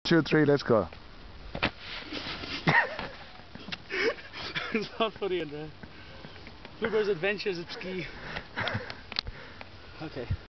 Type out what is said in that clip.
2, 3, let's go. It's not funny, Andrea. Bluebird's Adventures at Ski. Okay.